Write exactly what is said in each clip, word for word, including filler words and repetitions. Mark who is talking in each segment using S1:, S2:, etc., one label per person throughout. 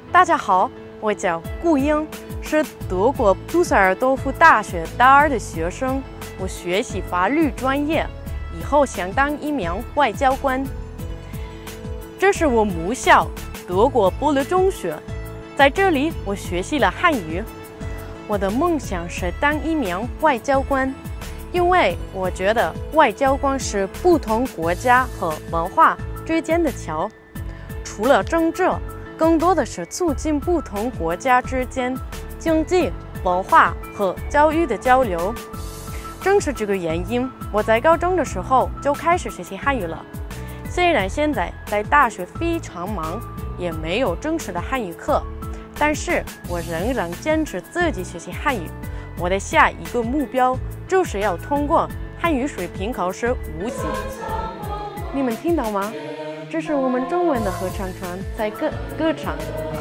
S1: 大家好，我叫顾英，是德国杜塞尔多夫大学大二的学生。我学习法律专业，以后想当一名外交官。这是我母校德国波勒中学，在这里我学习了汉语。我的梦想是当一名外交官，因为我觉得外交官是不同国家和文化之间的桥，除了政治，更多的是促进不同国家之间经济、文化和教育的交流。正是这个原因，我在高中的时候就开始学习汉语了。虽然现在在大学非常忙，也没有正式的汉语课，但是我仍然坚持自己学习汉语。我的下一个目标就是要通过汉语水平考试五级。你们听到吗？这是我们中文的合唱团在歌歌唱。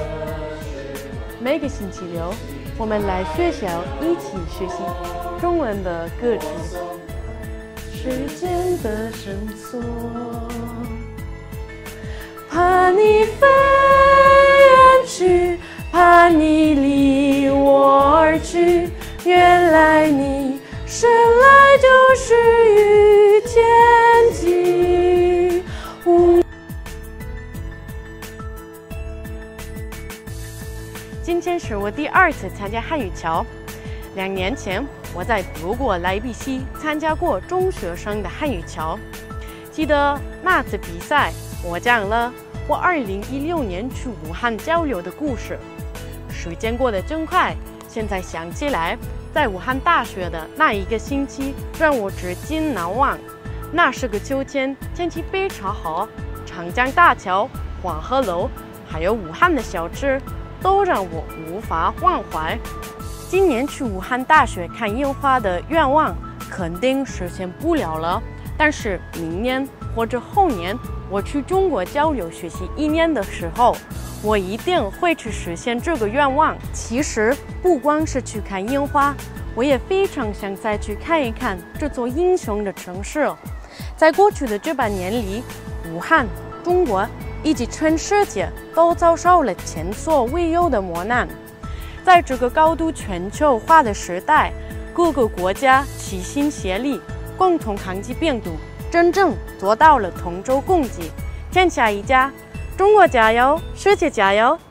S1: 每个星期六，我们来学校一起学习中文的歌曲。时间的绳索，怕你飞远去，怕你离我而去，原来你生来就是遇天际。今天是我第二次参加汉语桥。两年前，我在德国莱比锡参加过中学生的汉语桥。记得那次比赛，我讲了我二零一六年去武汉交流的故事。时间过得真快，现在想起来，在武汉大学的那一个星期让我至今难忘。那是个秋天，天气非常好，长江大桥、黄鹤楼，还有武汉的小吃，都让我无法忘怀。今年去武汉大学看樱花的愿望肯定实现不了了，但是明年或者后年我去中国交流学习一年的时候，我一定会去实现这个愿望。其实不光是去看樱花，我也非常想再去看一看这座英雄的城市。在过去的这半年里，武汉、中国以及全世界都遭受了前所未有的磨难。在这个高度全球化的时代，各个国家齐心协力，共同抗击病毒，真正做到了同舟共济，天下一家。中国加油，世界加油！